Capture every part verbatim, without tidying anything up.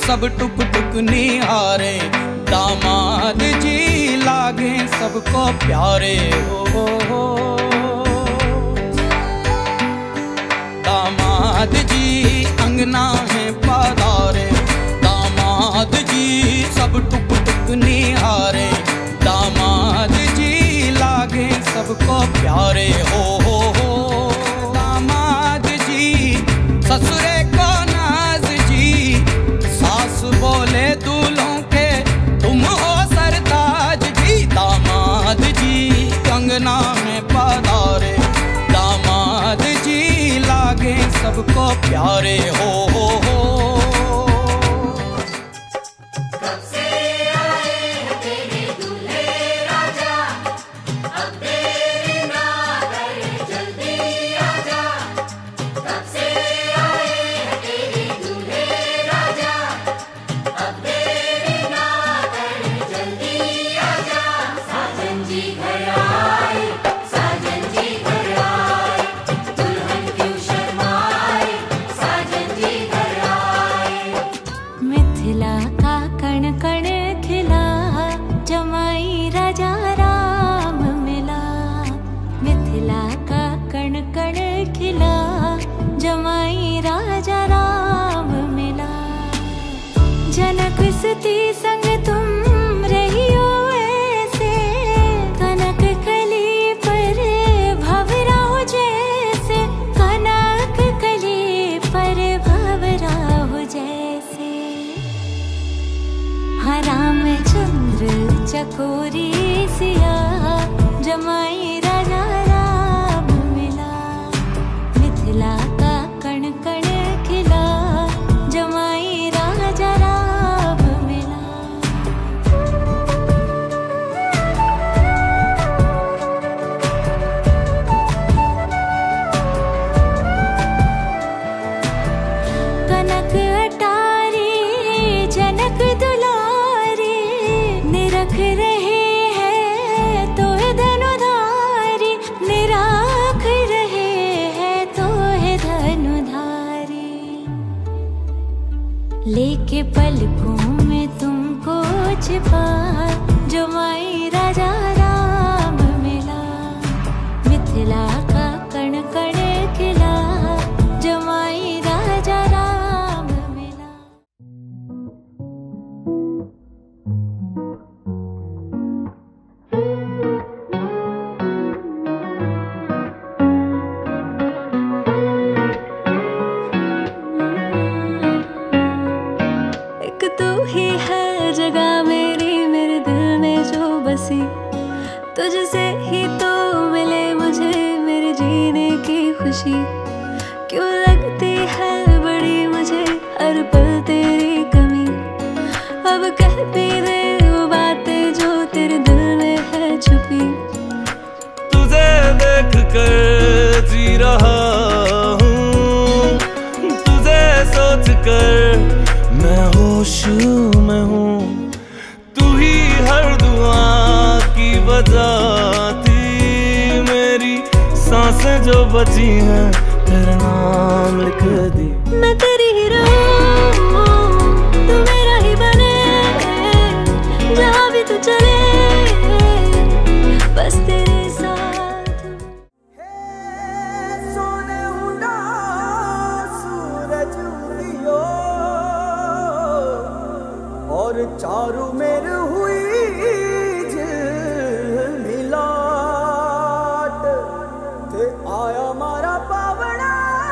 सब टुक टुक निहारे, दामाद जी लागे सबको प्यारे। हो हो हो दामाद जी अंगना है पधारे, दामाद जी सब टुक टुक निहारे, दामाद जी लागे सबको प्यारे। हो हो हो दामाद जी ससुरे को नाज जी, सास बोले दूल्हों के तुम हो सरताज जी। दामाद जी अंगना में पधारे, दामाद जी लागे सबको प्यारे। हो हो हो संग तुम रहियो ऐसे, कनक कली पर भंवरा हो जैसे, कनक कली पर भंवरा हो जैसे। हाँ रामचंद्र चकोरी सिया, जमाई राजा राम मिला। मिथिला का कण कण खिला, जमाई राजा राम। लेके पलकों में तुमको छिपा, जमाई राजा राम मिला। मिथिला का कण कण खिला, जमाई राजा राम मिला। तुझसे ही तो मिले मुझे मेरे जीने की खुशी, क्यों लगती है बड़ी मुझे हर पल तेरी कमी। अब कह भी दे वो बातें जो तेरे दिल में है छुपी। तुझे देख कर जी रहा हूँ, तुझे सोच कर मैं होश में हूँ। तू ही हर दुआ की वजह थी, मेरी सांसें जो बची हैं तेरा नाम लिख दी। मैं तेरी ही रहूं, तू मेरा ही बने, जहाँ भी तू चले बस तेरे साथ। सोने हुंडा सूरज उदियो, और चारू मेरे हुई आया मारा पावना,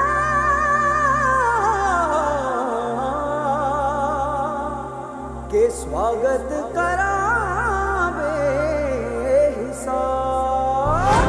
के स्वागत करावे हिसाब।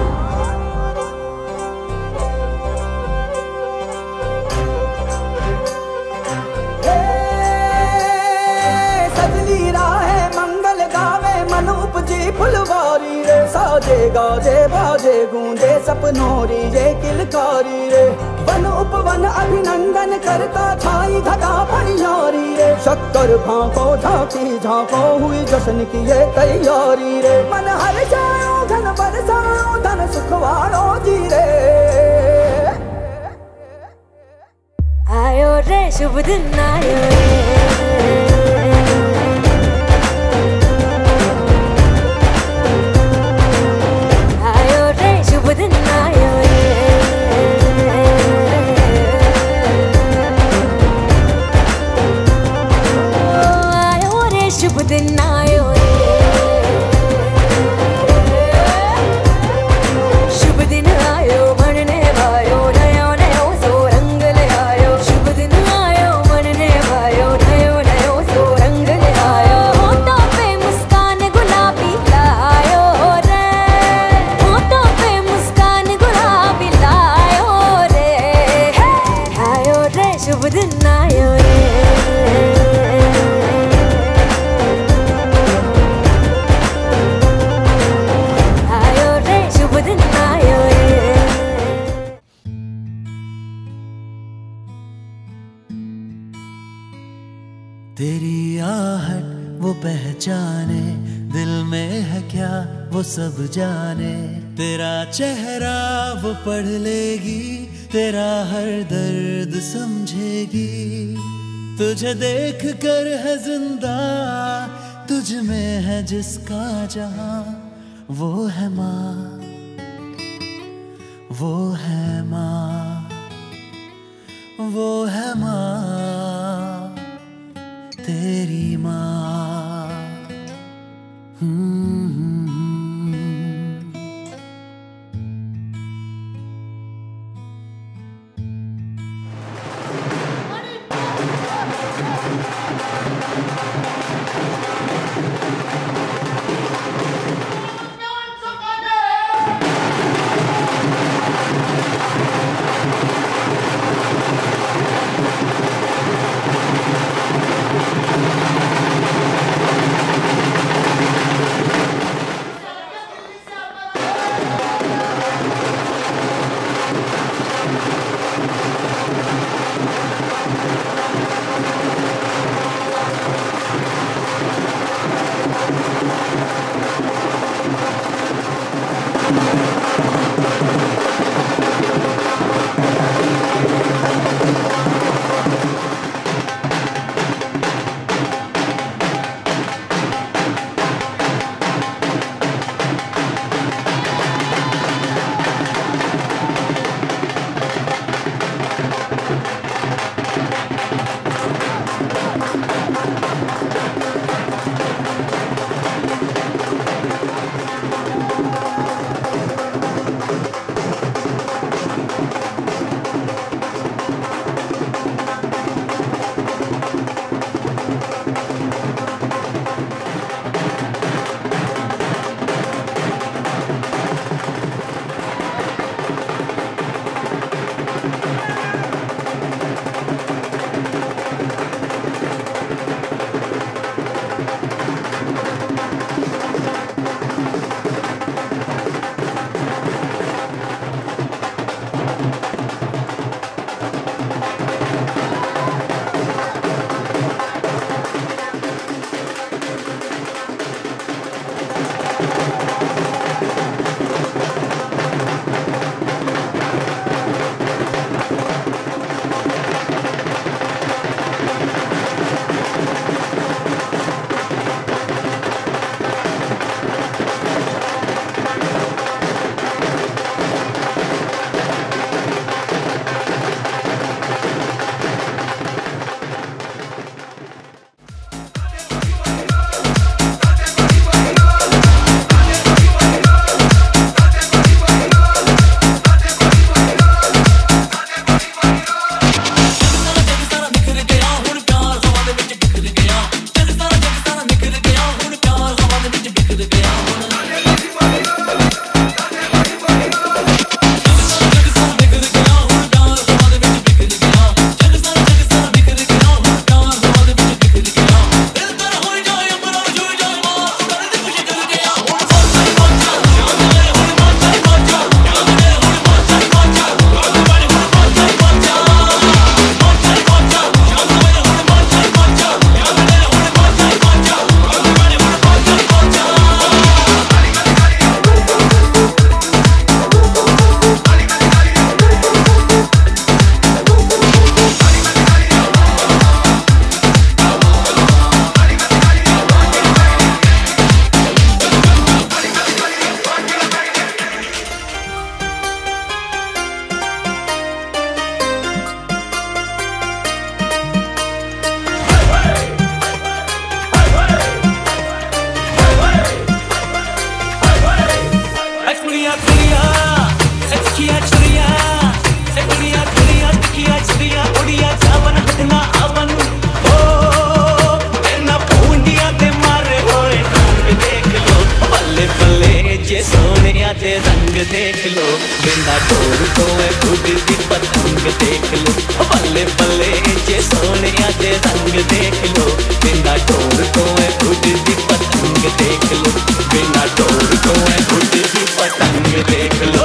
सजली राहे मंगल गावे, मन उपजी फुलवारी रे। साजे गाजे बाजे गूंजे सपनोरी ये किलकारी रे। वन उपवन अभिनंदन करता छाई घटा परियारी रे। शक्कर भांको झांकी झांको हुई जश्न की ये तैयारी रे। मन हर जाओ धन बरसाओ धन सुखवारो जी रे। आयो रे शुभ दिन आयो रे। सब जाने, तेरा चेहरा वो पढ़ लेगी, तेरा हर दर्द समझेगी। तुझे देख कर है जिंदा, तुझ में है जिसका जहां, वो है माँ, वो है माँ, वो है माँ, तेरी माँ। देख लो, बिना डोर को खुद की पतंग देख लो, बल्ले बल्ले जे सोने जे रंग देख लो, बिना डोर को खुद की पतंग देख लो, बिना डोर को खुद की पतंग देख लो।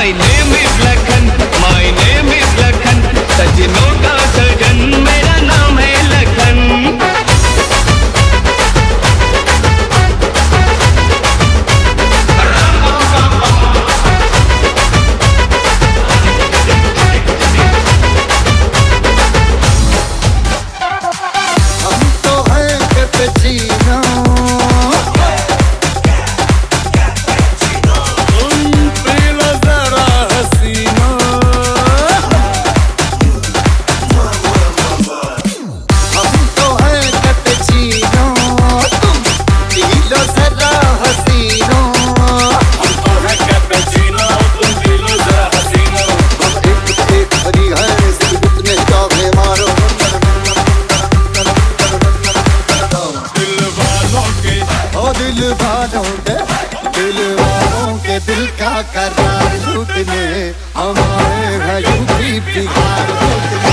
My name is Lakhan, my name is Lakhan, सजनों का सजन मेरा नाम है लखन। हम तो हैं कैपेचिनो, दिल वालों के दिल वालों के दिल का करार लूटने हम आए हैं यूपी बिहार लूटने।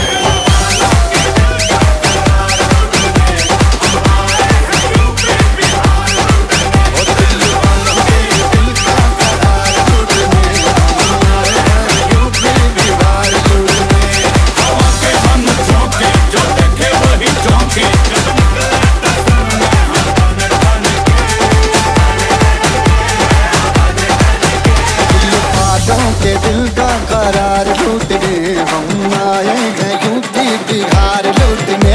के दिल का करार लूटने हम आए हैं यूपी बिहार लूटने।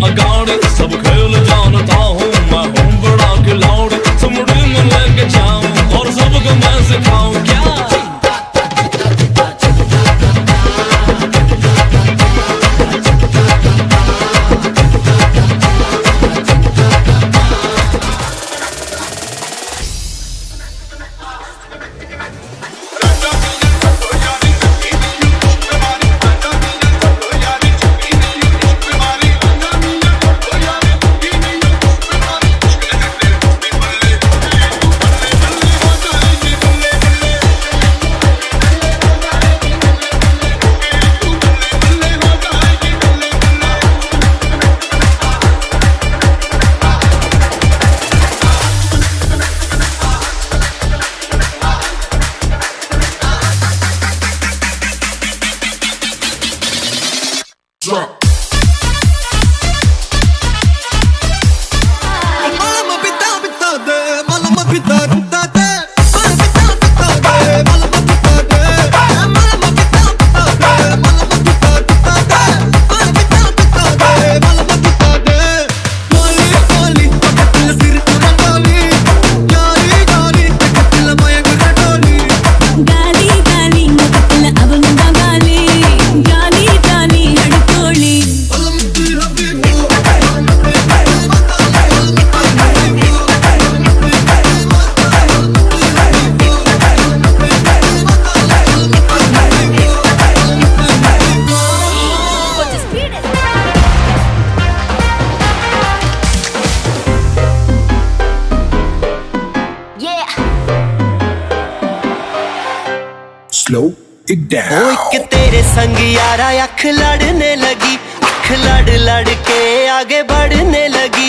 अगाड़ी, सब खेल जानता हूँ मैं हूँ बड़ा खिलाड़ी। सुमड़ी में लेके जाऊँ और सबको मैं सिखाऊँ क्या। Slow it down. ओ एक तेरे संग यारा अख लड़ने लगी, अख लड़ लड़ के आगे बढ़ने लगी।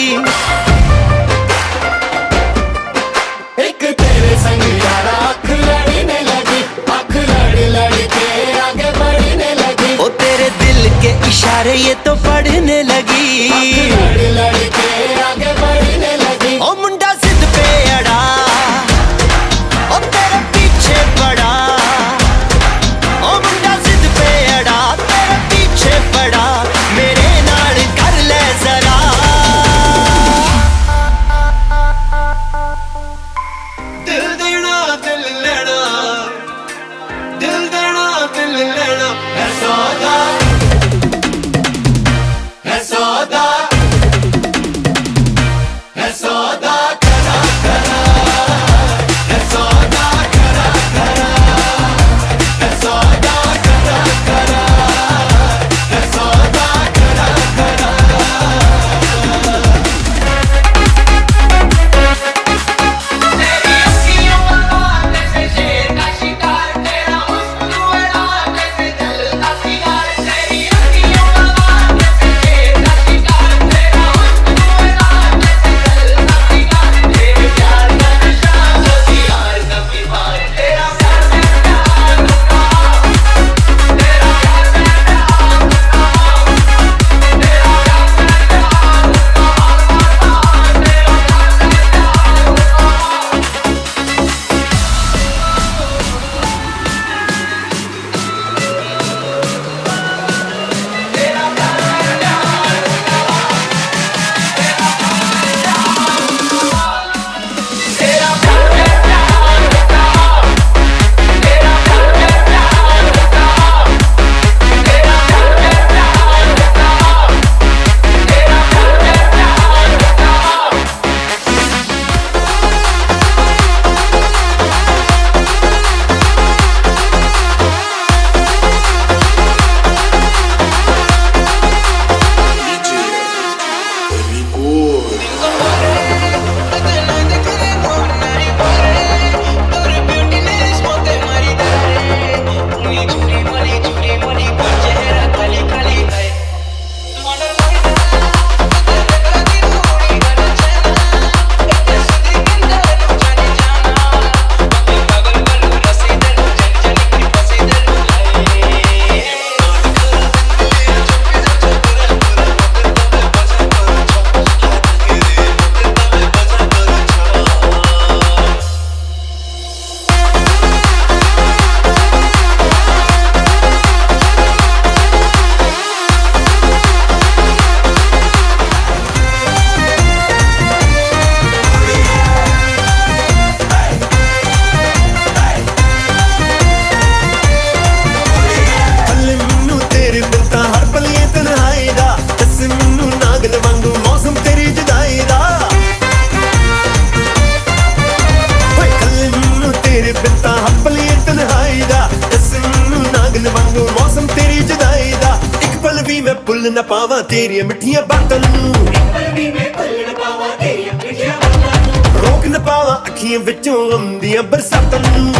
एक तेरे संग यारा अख लड़ने लगी, अख लड़ लड़ के आगे बढ़ने लगी। ओ तेरे दिल के इशारे ये तो पढ़ने लगी, अख लड़ लड़ के आगे बढ़ने लगी। ओ मुंडा जिद पे अड़ा, ओ तेरे पीछे पड़ा। ओ मुंडा जिद पे अड़ा, तेरे पीछे पड़ा। मेरे नाल कर ले जरा। दिल देना दिल लेना, दिल देना दिल लेना है सौदा, है सौदा, है सौदा करा करा, है सौदा करा करा, है सौदा करा करा, है सौदा करा करा। तेरी अखियों वाले से शेर का शिकार, तेरा हुस्न उड़ाने से जलता सिगार। तेरी अखियों वाले से शेर का शिकार, भी मैं पुल न पावा तेरी मिठियां बातों रोक न पावा अखियां विचों आंदियां बरसातां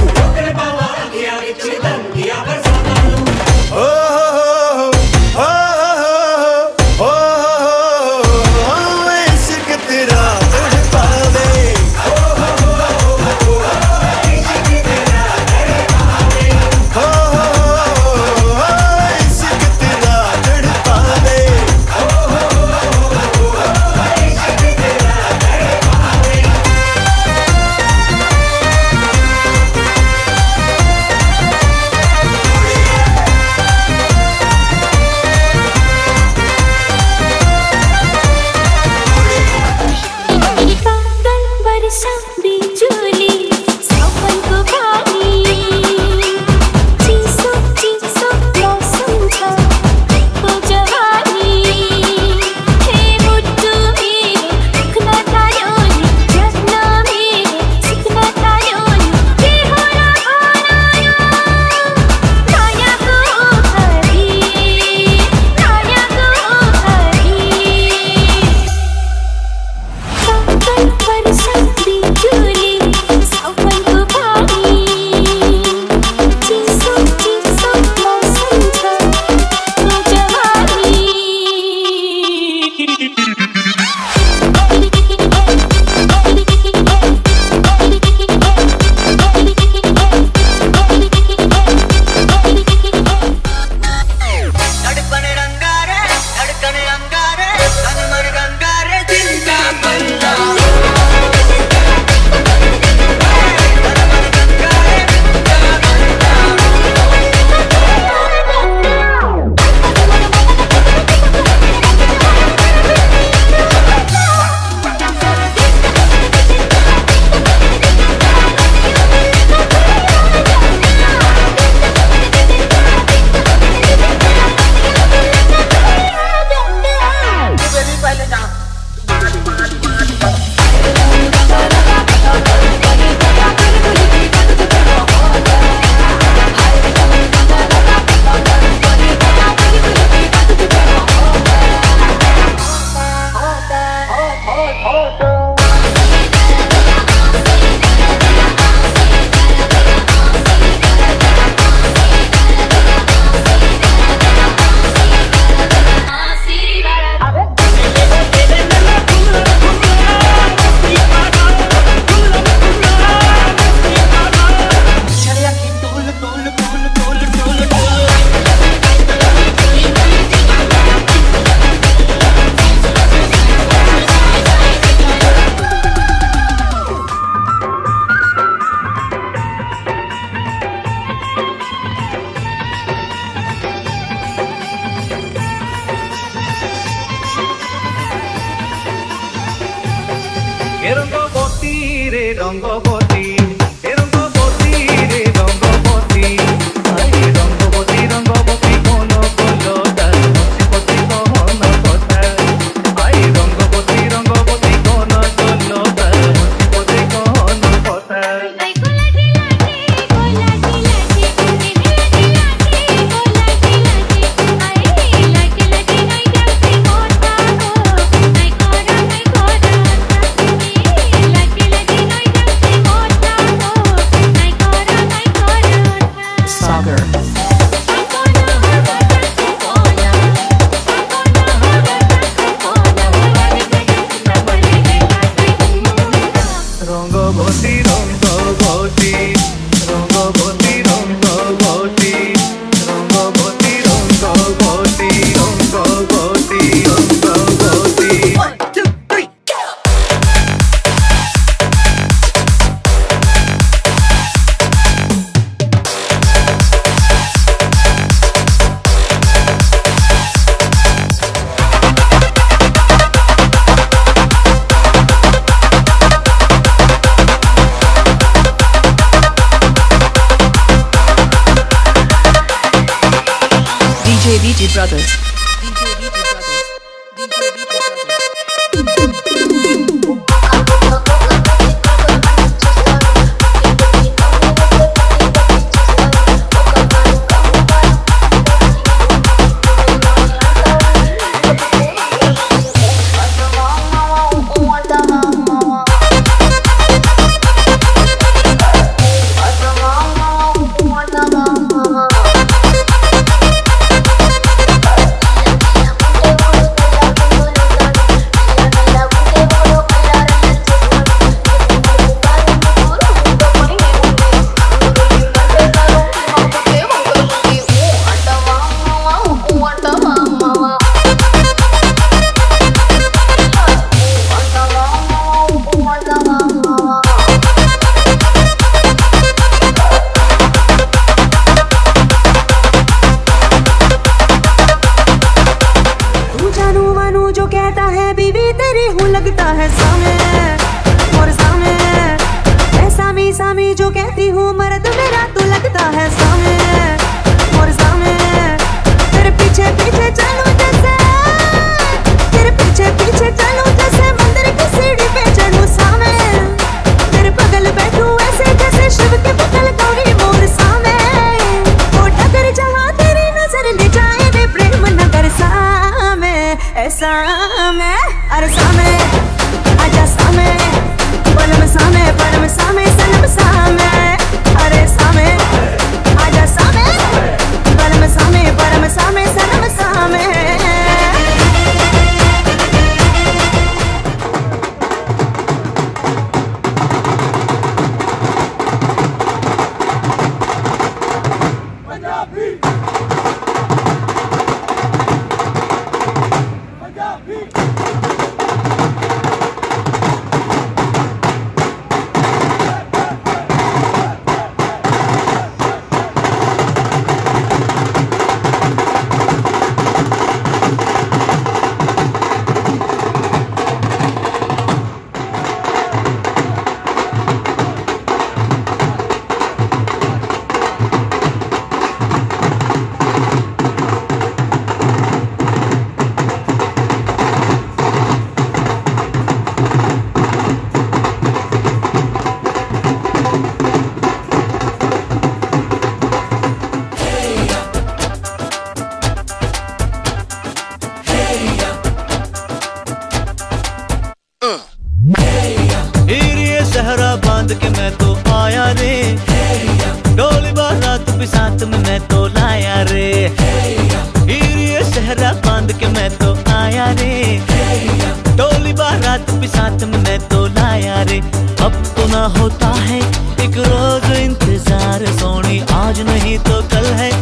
Brothers. मर्द मेरा तू लगता है सामे और सामे तेरे पीछे पीछे चलूं जैसे तेरे पीछे पीछे चलूं जैसे मंदिर की सीढ़ी पे चढ़ूं सामे तेरे बगल बैठूं ऐसे जैसे शिव के बगल गौरी मोर सामे वो डगर जहां तेरी नजर ले जाए रे प्रेम नगर सामे ऐसा मैं अरे सामे आजा सामे बलम सामे परम सामे सनम सामे अरे सामे आजा सामे बलम सामे परम सामे सनम सामे सहरा बांध के मैं तो आया रे डोली बारात भी साथ में मैं तो लाया रे ये सहरा बांध के मैं तो आया रे डोली बारात भी साथ में मैं तो लाया रे अब तो ना होता है एक रोज इंतजार सोनी आज नहीं तो कल है